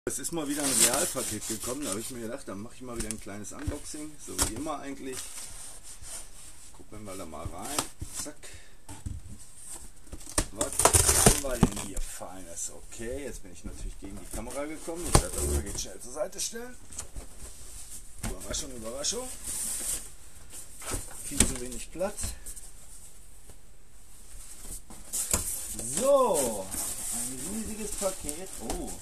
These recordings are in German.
Es ist mal wieder ein Realpaket gekommen, da habe ich mir gedacht, dann mache ich mal wieder ein kleines Unboxing, so wie immer eigentlich. Gucken wir da mal rein. Zack. Was haben wir denn hier Feines? Okay, jetzt bin ich natürlich gegen die Kamera gekommen. Ich werde das Paket schnell zur Seite stellen. Überraschung, Überraschung. Viel zu wenig Platz. So, ein riesiges Paket. Oh.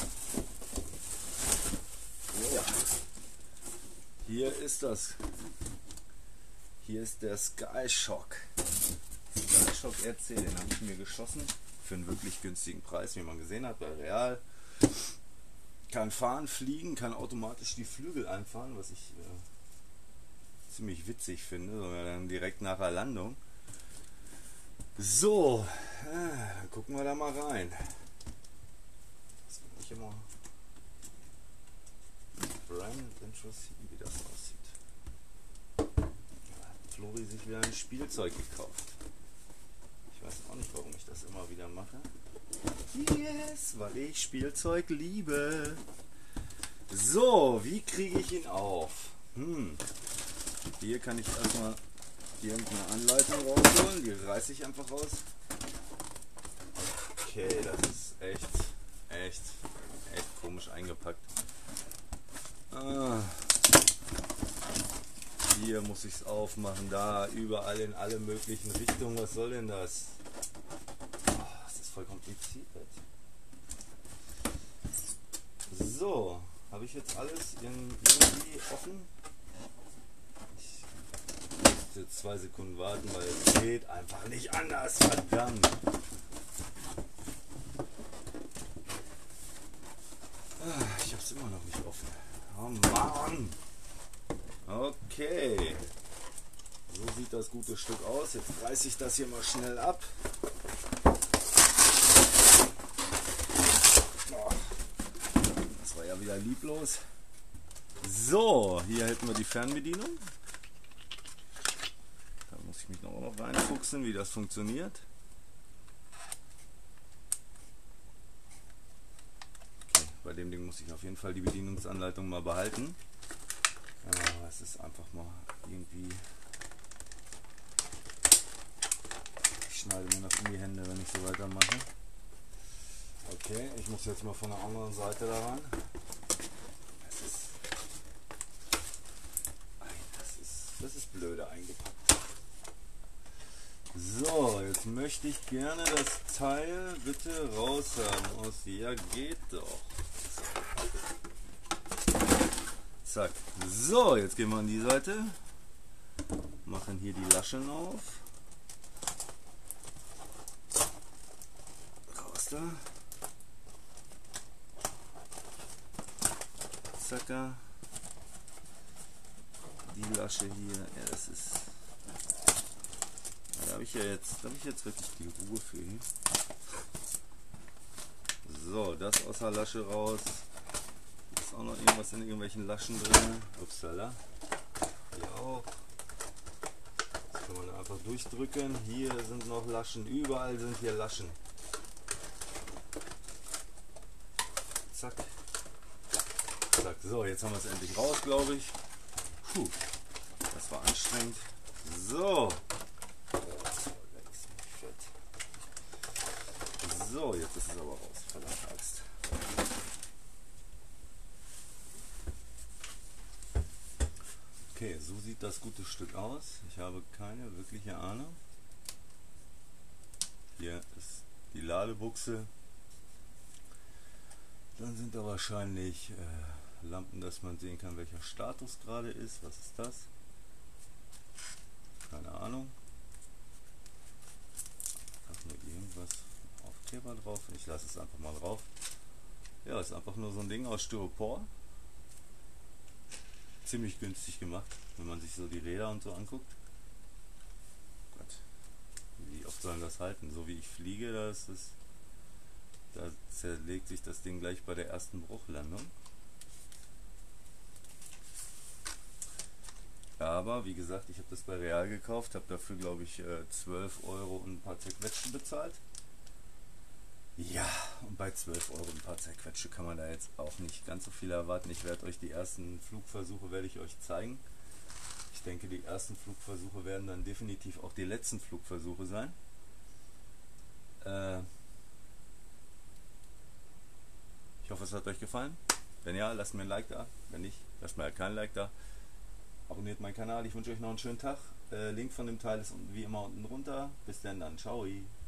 Ja. Hier ist das. Hier ist der SkyShock. SkyShock RC, den habe ich mir geschossen. Für einen wirklich günstigen Preis, wie man gesehen hat bei Real. Kann fahren, fliegen, kann automatisch die Flügel einfahren, was ich ziemlich witzig finde, sogar dann direkt nach der Landung. So, dann gucken wir da mal rein. Das wird nicht immer Brand interessieren, wie das aussieht. Ja, hat Flori sich wieder ein Spielzeug gekauft. Ich weiß auch nicht, warum ich das immer wieder mache. Yes, weil ich Spielzeug liebe. So, wie kriege ich ihn auf? Hier kann ich erstmal irgendeine Anleitung rausholen. Die reiße ich einfach raus. Okay, das ist echt komisch eingepackt. Hier muss ich es aufmachen, da, überall in alle möglichen Richtungen. Was soll denn das? Das ist voll kompliziert. So, habe ich jetzt alles irgendwie offen? Ich musste 2 Sekunden warten, weil es geht einfach nicht anders, verdammt. Ich habe es immer noch nicht offen. Oh Mann! Okay, so sieht das gute Stück aus. Jetzt reiße ich das hier mal schnell ab. Das war ja wieder lieblos. So, hier hätten wir die Fernbedienung. Da muss ich mich noch reinfuchsen, wie das funktioniert. Okay, bei dem Ding muss ich auf jeden Fall die Bedienungsanleitung mal behalten. Ja, es ist einfach mal irgendwie. Ich schneide mir noch in die Hände, wenn ich so weitermache. Okay, ich muss jetzt mal von der anderen Seite daran. Das ist blöde eingepackt. So, jetzt möchte ich gerne das Teil bitte raushaben aus. Ja, geht doch. Zack. So, jetzt gehen wir an die Seite. Machen hier die Laschen auf. Raus da. Zacka. Die Lasche hier. Ja, das ist. Da habe ich jetzt wirklich die Ruhe für ihn. So, das aus der Lasche raus. Ist auch noch irgendwas in irgendwelchen Laschen drin. Upsala. Hier auch. Das kann man einfach durchdrücken. Hier sind noch Laschen. Überall sind hier Laschen. Zack. Zack. So, jetzt haben wir es endlich raus, glaube ich. Puh, das war anstrengend. So. So, jetzt ist es aber raus. Verdammte Axt. Okay, so sieht das gute Stück aus. Ich habe keine wirkliche Ahnung. Hier ist die Ladebuchse. Dann sind da wahrscheinlich Lampen, dass man sehen kann, welcher Status gerade ist. Was ist das? Keine Ahnung. Hat nur irgendwas Aufkleber drauf. Ich lasse es einfach mal drauf. Ja, ist einfach nur so ein Ding aus Styropor. Ziemlich günstig gemacht, wenn man sich so die Räder und so anguckt. Gott, wie oft sollen das halten? So wie ich fliege, da zerlegt sich das Ding gleich bei der ersten Bruchlandung. Aber wie gesagt, ich habe das bei Real gekauft, habe dafür glaube ich 12 € und ein paar zerquetschte bezahlt. Ja, und bei 12 Euro ein paar Zerquetsche kann man da jetzt auch nicht ganz so viel erwarten. Ich werde euch die ersten Flugversuche werde ich euch zeigen. Ich denke, die ersten Flugversuche werden dann definitiv auch die letzten Flugversuche sein. Ich hoffe, es hat euch gefallen. Wenn ja, lasst mir ein Like da. Wenn nicht, lasst mir halt kein Like da. Abonniert meinen Kanal. Ich wünsche euch noch einen schönen Tag. Link von dem Teil ist wie immer unten drunter. Bis dann. Ciao.